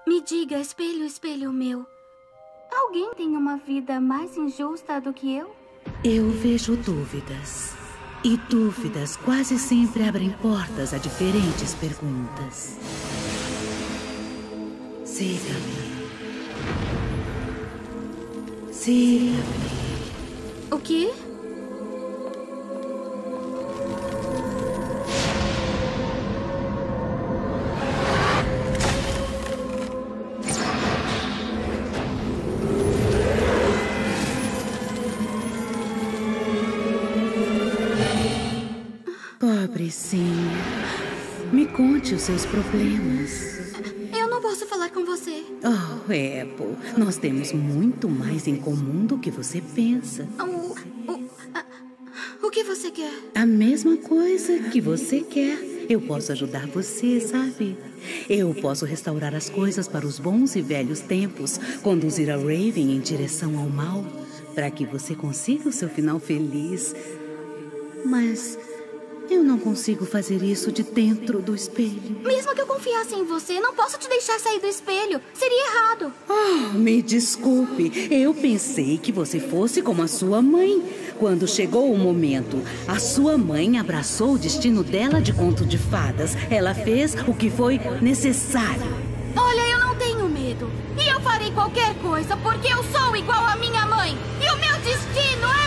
Me diga, espelho, espelho meu. Alguém tem uma vida mais injusta do que eu? Eu vejo dúvidas. E dúvidas quase sempre abrem portas a diferentes perguntas. Siga-me. Siga-me. O quê? Pobrecinha. Me conte os seus problemas. Eu não posso falar com você. Oh, Apple, nós temos muito mais em comum do que você pensa. O que você quer? A mesma coisa que você quer. Eu posso ajudar você, sabe? Eu posso restaurar as coisas para os bons e velhos tempos, conduzir a Raven em direção ao mal, para que você consiga o seu final feliz. Mas eu não consigo fazer isso de dentro do espelho. Mesmo que eu confiasse em você, não posso te deixar sair do espelho. Seria errado. Oh, me desculpe. Eu pensei que você fosse como a sua mãe. Quando chegou o momento, a sua mãe abraçou o destino dela de conto de fadas. Ela fez o que foi necessário. Olha, eu não tenho medo. E eu farei qualquer coisa, porque eu sou igual à minha mãe. E o meu destino é...